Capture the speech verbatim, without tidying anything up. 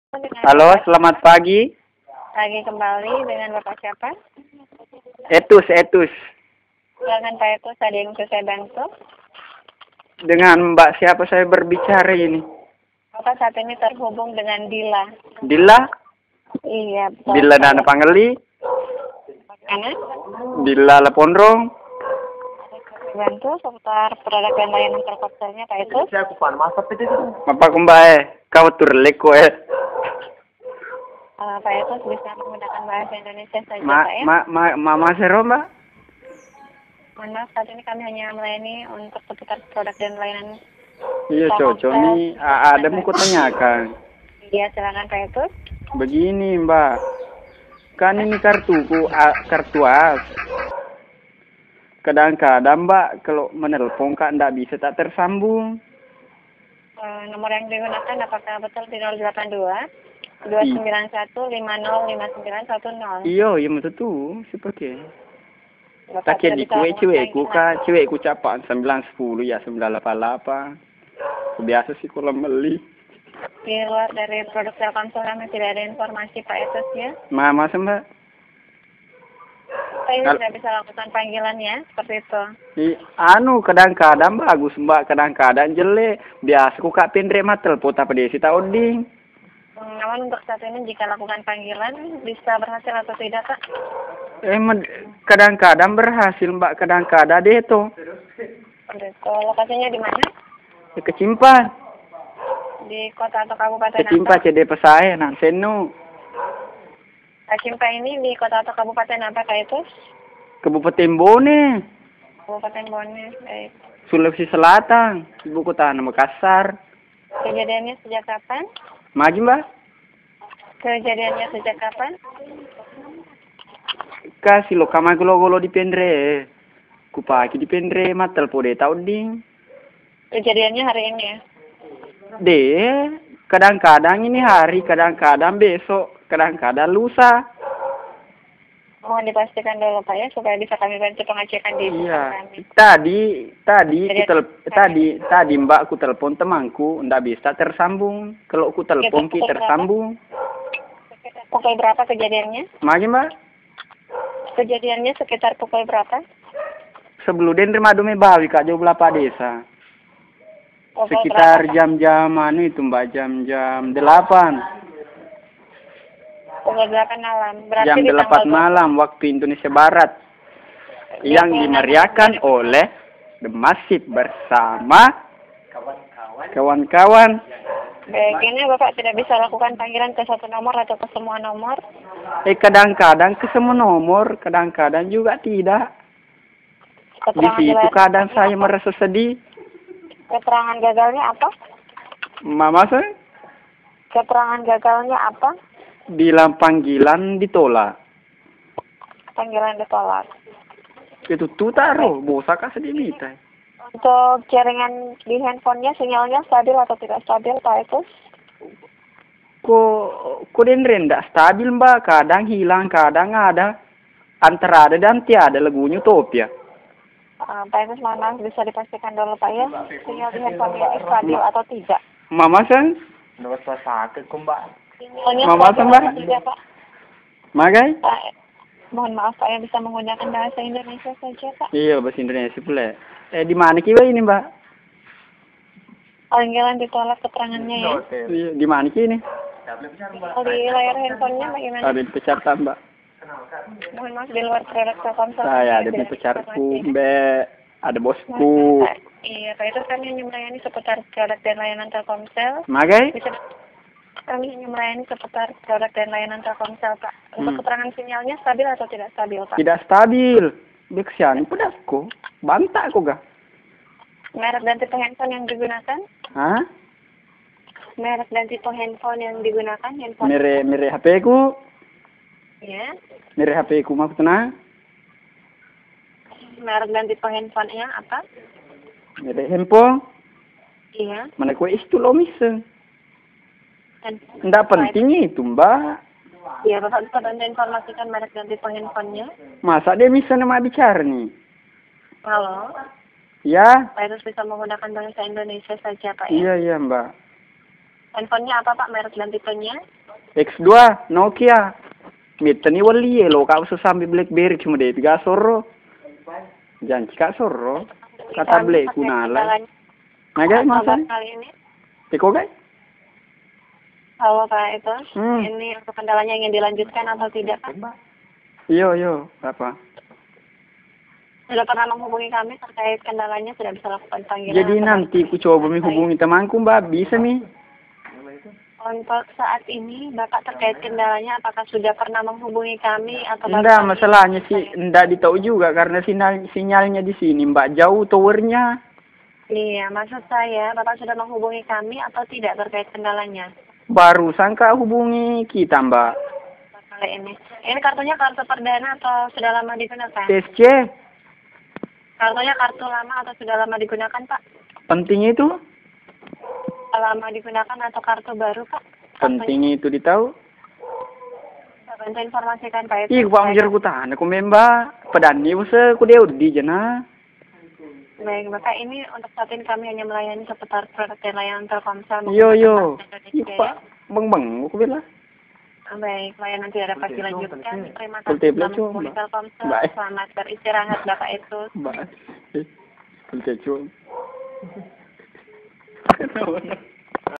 Dengan Halo, Bapak selamat siapa? pagi. Lagi kembali dengan Bapak siapa? Etus, Etus. Silakan Pak Etus, ada yang bisa saya bantu? Dengan Mbak siapa saya berbicara ini? Bapak saat ini terhubung dengan Dila. Dila? Iya, betul. Dila Pak. Dana Pangeli? Mana? Dila Lepondrong? Bantu seputar produk dan layanan Telkomselnya Pak Etus. Bapak kumbae, kau turleko eh. Uh, Pak Etus bisa menggunakan bahasa Indonesia saja Ma, Pak ya. ma, ma, mama sero Mbak? Mohon maaf, saat ini kami hanya melayani untuk seputar produk dan layanan. Iya cocok nih, A- ada mau kutanyakan. Iya, silakan Pak Etus. Begini Mbak, kan ini kartuku, a- kartu as. Kadang-kadang Mbak, kalau menelpon Kak ndak bisa tak tersambung. Uh, nomor yang digunakan apakah betul di nol delapan dua dua sembilan satu lima nol lima sembilan satu nol? Iyo, iya betul tuh, seperti. Bapak Tak sudah di bisa kue lakukan cewekku panggilan. kak, cewekku capaan sembilan sepuluh ya sembilan delapan delapan. Biasa sih kalau beli. Di luar dari produk Telkomsel kami tidak ada informasi Pak Etus ya. Mama mbak. Saya Al- tidak bisa lakukan panggilan ya, seperti itu. I, anu kadang-kadang bagus mbak, kadang-kadang jelek. Biasa ku kak pendre matel pota pedesi tak oding. Hmm, namun untuk saat ini jika lakukan panggilan bisa berhasil atau tidak Pak? Eh med- kadang-kadang berhasil mbak, kadang-kadang deh tuh. Seperti itu. Lokasinya di mana? Ya, kecimpan, Di kota atau kabupaten kecimpan apa? cede pesai nan senu. Kacimpa ini di kota atau kabupaten apa Pak Etus? Kabupaten Bone, Kabupaten Bone. Baik. Sulawesi Selatan, ibu kota Makassar. Kejadiannya sejak kapan? Maju mbak. Kejadiannya sejak kapan? Kasih lo kamar golo-golo di pendre. Kupaki di pendre matel pode tau ding. Kejadiannya hari ini ya? Deh, kadang-kadang ini hari, kadang-kadang besok, kadang-kadang lusa. Mohon dipastikan dulu Pak ya, supaya bisa kami bantu pengecekan di sistem Iya. kami. Tadi, tadi, ku Jadi- tel, tadi, tadi mbak ku telepon temanku, ndak bisa tersambung. Kalau ku telepon ki Pukul berapa? tersambung. Pukul berapa kejadiannya? Maju mbak. Kejadiannya sekitar pukul berapa? Sebelum den remadome bawi kak jauh belapa desa. Pukul Sekitar berapa, Pak? jam-jam anu itu mbak, jam-jam delapan. Pukul delapan malam. Berarti Jam di delapan tanggal malam waktu Indonesia Barat. Yang dimeriahkan oleh The Massive bersama kawan-kawan. Baik, ini Bapak tidak bisa lakukan panggilan ke satu nomor atau ke semua nomor. Eh kadang-kadang ke semua nomor, kadang-kadang juga tidak. Di Keterangan situ gagalnya kadang apa? saya merasa sedih. Keterangan gagalnya apa? Mama saya Keterangan gagalnya apa? bilang panggilan ditolak. Panggilan ditolak. Itu tuh taruh, bosa kah sedih minta. Untuk jaringan di handphonenya sinyalnya stabil atau tidak stabil Pak Etus? Kok, kok den rendah stabil mbak, kadang hilang, kadang ada. Antara ada dan tiada lagunya Utopia. Uh, Pak Etus mohon maaf bisa dipastikan dulu Pak ya, sinyal di handphonenya ini stabil atau tidak? Mama sang, Sinyalnya Mama stabil Mbak. atau tidak Pak? magai? Pak, mohon maaf Pak ya, bisa menggunakan bahasa Indonesia saja Pak. Iya bahasa Indonesia pula. Eh di mana kiwa ini mbak? Panggilan ditolak keterangannya ya. Iya di mana ki ini? Kalau di layar handphonenya bagaimana? Ada di pecarta mbak. Mohon maaf di luar produk Telkomsel. Saya ada di tidak pecarku, informasi. mbak. Ada Mohon bosku. maaf, Pak. Iya Pak, itu kami hanya melayani seputar produk dan layanan Telkomsel. Magai? Bisa kami hanya melayani seputar produk dan layanan Telkomsel Pak. Untuk Hmm. keterangan sinyalnya stabil atau tidak stabil Pak? Tidak stabil. Beksian pedasku. Bantak kok gak? Merek dan tipe handphone yang digunakan? Hah? Merek dan tipe handphone yang digunakan? Handphone? Mere mere H P ku. Ya. Mere H P ku mau tenang. Merek dan tipe handphonenya apa? Mere handphone. Iya. Mana kue itu lo miseng. Dan Nggak penting itu mbak. Iya, Bapak bisa bantu informasikan merek dan tipe handphonenya? Masa dia bisa nama bicara nih? Halo, Ya. Pak Etus bisa menggunakan bahasa Indonesia saja Pak ya? Iya iya mbak. Handphonenya apa Pak, merek dan tipenya? X dua Nokia. Mita ni wali eh lo kau sesambi BlackBerry cuma deh tiga soro. Jangan cika soro. Kata Black kunala. Naga masa? Kali ini. Teko guys? Halo Pak itu. Hmm. Ini untuk kendalanya ingin dilanjutkan atau tidak Pak? Yo yo apa? Sudah pernah menghubungi kami terkait kendalanya, sudah bisa lakukan panggilan. Jadi nanti ku coba menghubungi temanku mbak, bisa mi? Untuk saat ini Bapak terkait kendalanya apakah sudah pernah menghubungi kami atau Enggak, masalahnya sih enggak ditahu juga karena sinyal sinyalnya di sini mbak jauh towernya. Iya, maksud saya Bapak sudah menghubungi kami atau tidak terkait kendalanya? Baru sangka hubungi kita mbak. Kali ini. Ini kartunya kartu perdana atau sudah lama digunakan? T S C. Kartunya kartu lama atau sudah lama digunakan, Pak? Penting itu? Lama digunakan atau kartu baru, Pak? Penting itu ditahu. Bantu informasikan, Pak. Ih, Pak menjer ku tahan aku memba. Pedani usaha ku dia di jana. Baik, Bapak, ini untuk saat ini kami hanya melayani seputar produk dan layanan Telkomsel. Yo yo. Ih, Pak, bang bang, aku bilang. Baik, layanan tidak dapat dilanjutkan. Terima Full kasih tablet telah cuma, menghubungi Mbak. Telkomsel. Baik. Selamat beristirahat, Bapak itu. Mbak. Eh, full kecuali.